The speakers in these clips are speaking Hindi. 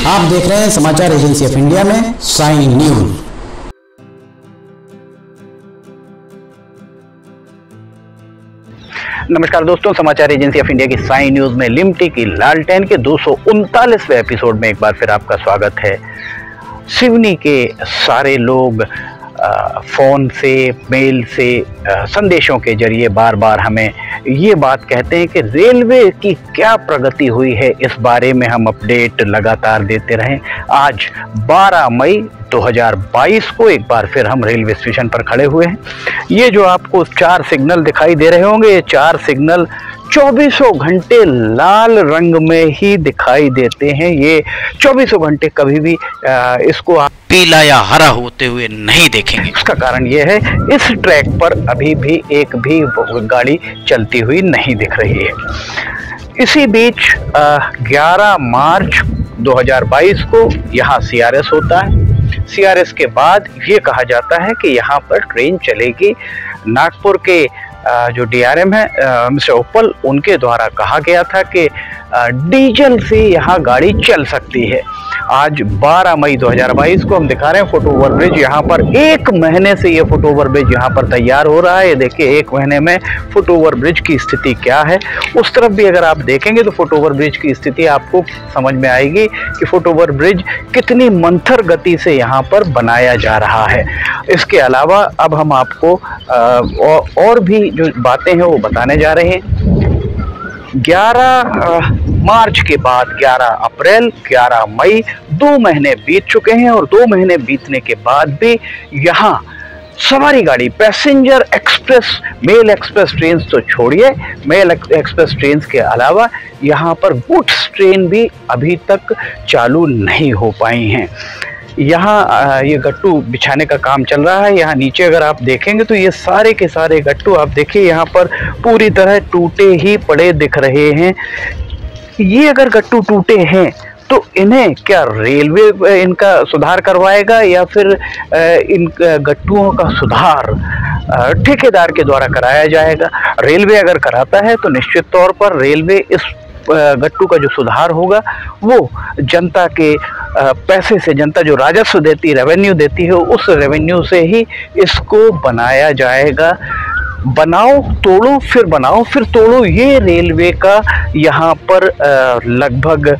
आप देख रहे हैं समाचार एजेंसी ऑफ इंडिया में साई न्यूज। नमस्कार दोस्तों, समाचार एजेंसी ऑफ इंडिया की साई न्यूज में लिमटी की लालटेन के 239वें एपिसोड में एक बार फिर आपका स्वागत है। सिवनी के सारे लोग फ़ोन से, मेल से, संदेशों के जरिए बार बार हमें ये बात कहते हैं कि रेलवे की क्या प्रगति हुई है, इस बारे में हम अपडेट लगातार देते रहें। आज 12 मई 2022 को एक बार फिर हम रेलवे स्टेशन पर खड़े हुए हैं। ये जो आपको 4 सिग्नल दिखाई दे रहे होंगे, ये 4 सिग्नल 24 घंटे लाल रंग में ही दिखाई देते हैं। ये 24 घंटे कभी भी इसको आप पीला या हरा होते हुए नहीं देखेंगे। उसका कारण ये है, इस ट्रैक पर अभी भी एक भी गाड़ी चलती हुई नहीं दिख रही है। इसी बीच 11 मार्च 2022 को यहाँ CRS होता है। CRS के बाद ये कहा जाता है कि यहाँ पर ट्रेन चलेगी। नागपुर के जो DRM है मिस्टर उपल, उनके द्वारा कहा गया था कि डीजल से यहाँ गाड़ी चल सकती है। आज 12 मई 2022 को हम दिखा रहे हैं फुट ओवर ब्रिज। यहाँ पर 1 महीने से ये फुट ओवर ब्रिज यहाँ पर तैयार हो रहा है। ये देखिए 1 महीने में फुट ओवर ब्रिज की स्थिति क्या है। उस तरफ भी अगर आप देखेंगे तो फुट ओवर ब्रिज की स्थिति आपको समझ में आएगी कि फुट ओवर ब्रिज कितनी मंथर गति से यहाँ पर बनाया जा रहा है। इसके अलावा अब हम आपको और भी जो बातें हैं वो बताने जा रहे हैं। 11 मार्च के बाद 11 अप्रैल, 11 मई, 2 महीने बीत चुके हैं और 2 महीने बीतने के बाद भी यहाँ सवारी गाड़ी, passenger express, mail express train तो छोड़िए, मेल एक्सप्रेस ट्रेन के अलावा यहाँ पर गुड्स ट्रेन भी अभी तक चालू नहीं हो पाई हैं। यहाँ ये गट्टू बिछाने का काम चल रहा है। यहाँ नीचे अगर आप देखेंगे तो ये सारे के सारे गट्टू आप देखिए यहाँ पर पूरी तरह टूटे ही पड़े दिख रहे हैं। ये अगर गट्टू टूटे हैं तो इन्हें क्या रेलवे इनका सुधार करवाएगा या फिर इन गट्टुओं का सुधार ठेकेदार के द्वारा कराया जाएगा? रेलवे अगर कराता है तो निश्चित तौर पर रेलवे इस गट्टू का जो सुधार होगा वो जनता के पैसे से, जनता जो राजस्व देती, रेवेन्यू देती है, उस रेवेन्यू से ही इसको बनाया जाएगा। बनाओ तोड़ो फिर बनाओ फिर तोड़ो, ये रेलवे का यहाँ पर लगभग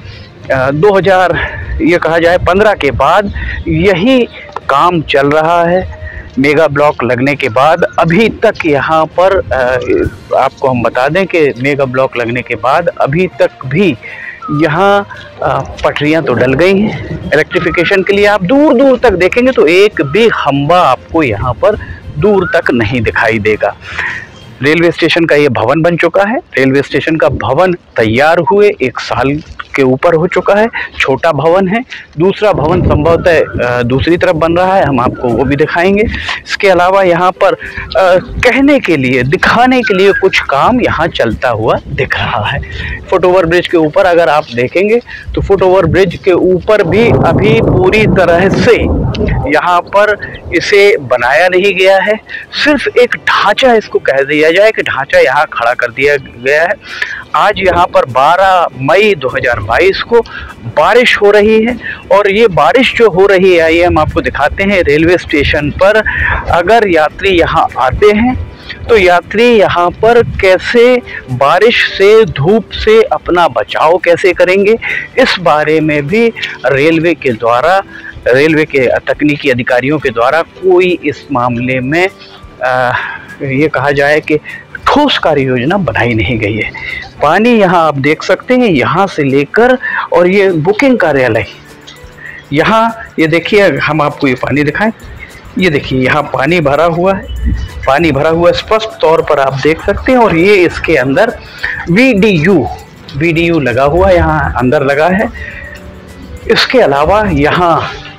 2000 ये कहा जाए 15 के बाद यही काम चल रहा है। मेगा ब्लॉक लगने के बाद अभी तक यहाँ पर आपको हम बता दें कि मेगा ब्लॉक लगने के बाद अभी तक भी यहाँ पटरियाँ तो डल गई हैं। इलेक्ट्रिफिकेशन के लिए आप दूर दूर तक देखेंगे तो एक भी खंबा आपको यहाँ पर दूर तक नहीं दिखाई देगा। रेलवे स्टेशन का ये भवन बन चुका है। रेलवे स्टेशन का भवन तैयार हुए 1 साल के ऊपर हो चुका है। छोटा भवन है। दूसरा भवन संभवतः दूसरी तरफ बन रहा है, हम आपको वो भी दिखाएंगे। इसके अलावा यहाँ पर कहने के लिए, दिखाने के लिए कुछ काम यहाँ चलता हुआ दिख रहा है। फुट ओवर ब्रिज के ऊपर अगर आप देखेंगे तो फुट ओवर ब्रिज के ऊपर भी अभी पूरी तरह से यहाँ पर इसे बनाया नहीं गया है। सिर्फ एक ढांचा, इसको कह दिया जाए कि ढांचा यहाँ खड़ा कर दिया गया है। आज यहाँ पर 12 मई 2022 को बारिश हो रही है और ये बारिश जो हो रही है, आइए हम आपको दिखाते हैं। रेलवे स्टेशन पर अगर यात्री यहाँ आते हैं तो यात्री यहाँ पर कैसे बारिश से, धूप से अपना बचाव कैसे करेंगे, इस बारे में भी रेलवे के द्वारा, रेलवे के तकनीकी अधिकारियों के द्वारा कोई इस मामले में ये कहा जाए कि ठोस कार्य योजना बनाई नहीं गई है। पानी यहाँ आप देख सकते हैं, यहाँ से लेकर, और ये बुकिंग कार्यालय, यहाँ ये देखिए, हम आपको ये पानी दिखाएं, ये देखिए यहाँ पानी भरा हुआ है। पानी भरा हुआ स्पष्ट तौर पर आप देख सकते हैं। और ये इसके अंदर VDU लगा हुआ यहाँ अंदर लगा है। इसके अलावा यहाँ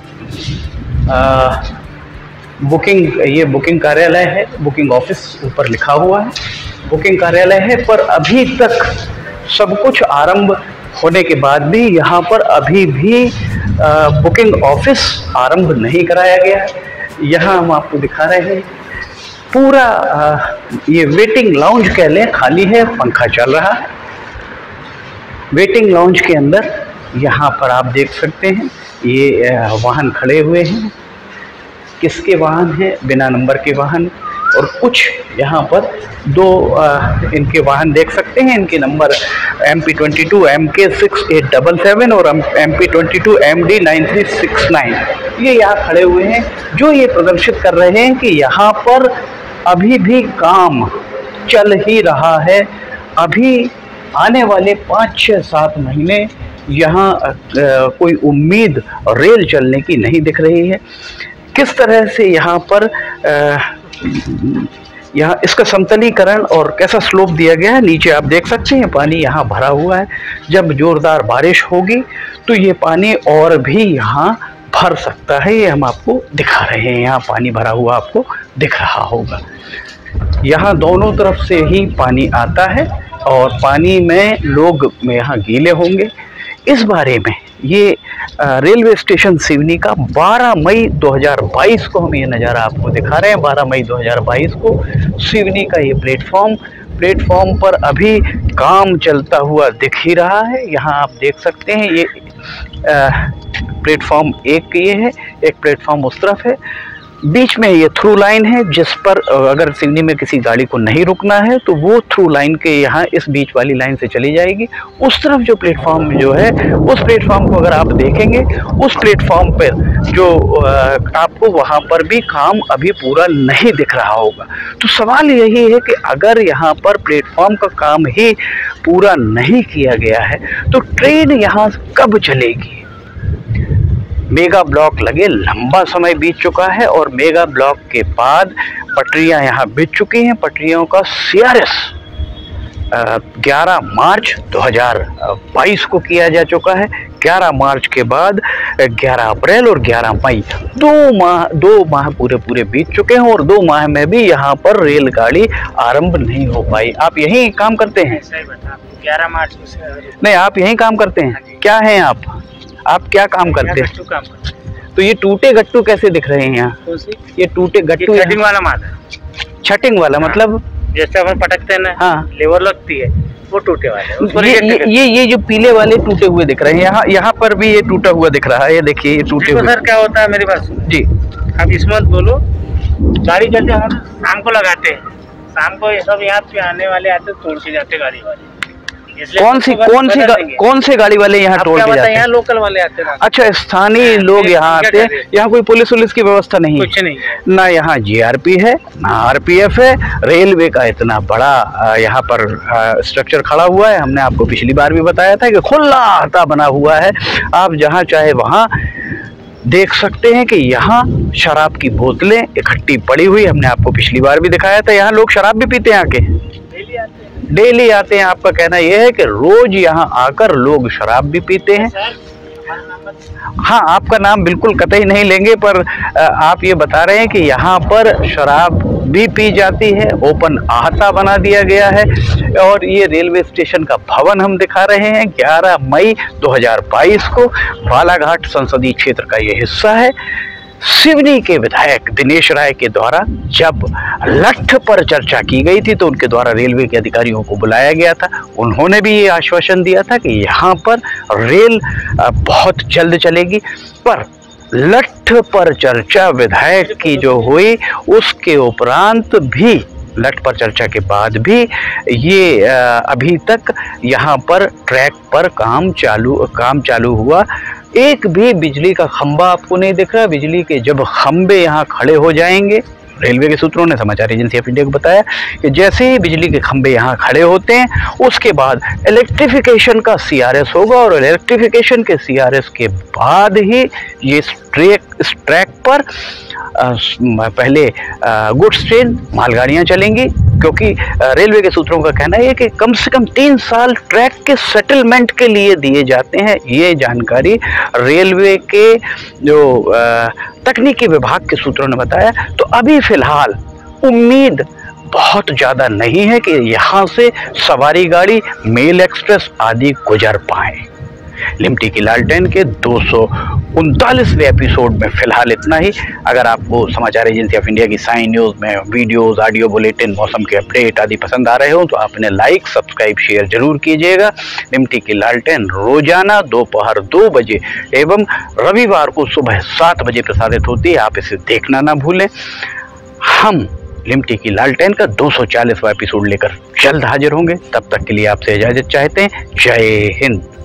ये बुकिंग कार्यालय है, बुकिंग ऑफिस ऊपर लिखा हुआ है, बुकिंग कार्यालय है। पर अभी तक सब कुछ आरंभ होने के बाद भी यहाँ पर अभी भी बुकिंग ऑफिस आरंभ नहीं कराया गया है। यहाँ हम आपको दिखा रहे हैं पूरा ये वेटिंग लाउंज कह लें, खाली है, पंखा चल रहा है। वेटिंग लाउंज के अंदर यहाँ पर आप देख सकते हैं ये वाहन खड़े हुए हैं। किसके वाहन हैं? बिना नंबर के वाहन। और कुछ यहाँ पर दो इनके वाहन देख सकते हैं। इनके नंबर MP22 MK6877 और MP22 MD9369 ये यहाँ खड़े हुए हैं, जो ये प्रदर्शित कर रहे हैं कि यहाँ पर अभी भी काम चल ही रहा है। अभी आने वाले 5, 6, 7 महीने यहाँ कोई उम्मीद रेल चलने की नहीं दिख रही है। किस तरह से यहाँ पर यहाँ इसका समतलीकरण और कैसा स्लोप दिया गया है, नीचे आप देख सकते हैं पानी यहाँ भरा हुआ है। जब जोरदार बारिश होगी तो ये पानी और भी यहाँ भर सकता है। ये हम आपको दिखा रहे हैं, यहाँ पानी भरा हुआ आपको दिख रहा होगा। यहाँ दोनों तरफ से ही पानी आता है और पानी में लोग यहाँ गीले होंगे। इस बारे में ये रेलवे स्टेशन सिवनी का 12 मई 2022 को हम ये नज़ारा आपको दिखा रहे हैं। 12 मई 2022 को सिवनी का ये प्लेटफॉर्म पर अभी काम चलता हुआ दिख ही रहा है। यहाँ आप देख सकते हैं ये प्लेटफॉर्म 1 ये है, एक प्लेटफॉर्म उस तरफ है। बीच में ये थ्रू लाइन है, जिस पर अगर सिवनी में किसी गाड़ी को नहीं रुकना है तो वो थ्रू लाइन के यहाँ इस बीच वाली लाइन से चली जाएगी। उस तरफ जो प्लेटफॉर्म जो है, उस प्लेटफॉर्म को अगर आप देखेंगे, उस प्लेटफॉर्म पर जो आपको वहाँ पर भी काम अभी पूरा नहीं दिख रहा होगा। तो सवाल यही है कि अगर यहाँ पर प्लेटफॉर्म का काम ही पूरा नहीं किया गया है तो ट्रेन यहाँ कब चलेगी? मेगा ब्लॉक लगे लंबा समय बीत चुका है और मेगा ब्लॉक के बाद पटरियां यहाँ बिछ चुकी हैं। पटरियों का CRS 11 मार्च 2022 को किया जा चुका है। 11 मार्च के बाद 11 अप्रैल और 11 मई 2 माह पूरे बीत चुके हैं और 2 माह में भी यहाँ पर रेलगाड़ी आरंभ नहीं हो पाई। आप यहीं काम करते हैं? 11 मार्च नहीं, आप यहीं काम करते हैं? क्या हैं आप क्या काम करते हैं? तो ये टूटे गट्टू कैसे दिख रहे हैं यहाँ? ये टूटे गट्टू छटिंग वाला माल है। छटिंग वाला मतलब जैसे अपन पटकते हैं ना, हाँ, लेवर लगती है, वो टूटे वाले। ये जो पीले वाले टूटे हुए दिख रहे हैं, यहाँ पर भी ये टूटा हुआ दिख रहा है। ये देखिए ये टूटे हुए। सर क्या होता है, मेरी बात सुनो जी। अब इसमें बोलो, गाड़ी चलते हम शाम को लगाते हैं, शाम को ये सब यहाँ पे आने वाले आते तोड़ के जाते गाड़ी वाले। कौन सी गाड़ी वाले यहाँ टोल के जाते हैं? यहाँ लोकल वाले आते हैं। अच्छा, स्थानीय लोग यहाँ आते हैं। यहाँ कोई पुलिस की व्यवस्था नहीं है? कुछ नहीं, ना यहाँ GRP है, ना RPF है। रेलवे का इतना बड़ा यहाँ पर स्ट्रक्चर खड़ा हुआ है। हमने आपको पिछली बार भी बताया था कि खुला अहाता बना हुआ है। आप जहाँ चाहे वहाँ देख सकते हैं कि यहाँ शराब की बोतलें इकट्ठी पड़ी हुई। हमने आपको पिछली बार भी दिखाया था। यहाँ लोग शराब भी पीते हैं आके, डेली आते हैं। आपका कहना यह है कि रोज यहाँ आकर लोग शराब भी पीते हैं? हाँ, आपका नाम बिल्कुल कतई नहीं लेंगे, पर आप ये बता रहे हैं कि यहाँ पर शराब भी पी जाती है। ओपन अहाता बना दिया गया है। और ये रेलवे स्टेशन का भवन हम दिखा रहे हैं। 11 मई 2022 को बालाघाट संसदीय क्षेत्र का ये हिस्सा है। सिवनी के विधायक दिनेश राय के द्वारा जब लठ पर चर्चा की गई थी तो उनके द्वारा रेलवे के अधिकारियों को बुलाया गया था। उन्होंने भी ये आश्वासन दिया था कि यहाँ पर रेल बहुत जल्द चलेगी। पर लठ पर चर्चा विधायक की जो हुई, उसके उपरांत भी, लठ पर चर्चा के बाद भी ये अभी तक यहाँ पर ट्रैक पर काम चालू हुआ। एक भी बिजली का खंभा आपको नहीं दिख रहा। बिजली के जब खंभे यहाँ खड़े हो जाएंगे, रेलवे के सूत्रों ने समाचार एजेंसी ऑफ इंडिया को बताया कि जैसे ही बिजली के खंभे यहाँ खड़े होते हैं, उसके बाद इलेक्ट्रिफिकेशन का CRS होगा और इलेक्ट्रिफिकेशन के CRS के बाद ही ये ट्रैक पर पहले गुड्स ट्रेन, मालगाड़ियाँ चलेंगी। क्योंकि रेलवे के सूत्रों का कहना है कि कम से कम 3 साल ट्रैक के सेटलमेंट के लिए दिए जाते हैं। ये जानकारी रेलवे के जो तकनीकी विभाग के सूत्रों ने बताया। तो अभी फिलहाल उम्मीद बहुत ज़्यादा नहीं है कि यहाँ से सवारी गाड़ी, मेल एक्सप्रेस आदि गुजर पाए। लिमटी की लालटेन के 200 39वें एपिसोड में फिलहाल इतना ही। अगर आपको समाचार एजेंसी ऑफ इंडिया की साइन न्यूज़ में वीडियोस, ऑडियो बुलेटिन, मौसम के अपडेट आदि पसंद आ रहे हो तो आप इन्हें लाइक, सब्सक्राइब, शेयर जरूर कीजिएगा। लिमटी की लालटेन रोजाना दोपहर 2 बजे एवं रविवार को सुबह 7 बजे प्रसारित होती है, आप इसे देखना ना भूलें। हम लिमटी की लालटेन का 240वां एपिसोड लेकर जल्द हाजिर होंगे, तब तक के लिए आपसे इजाजत चाहते हैं। जय हिंद।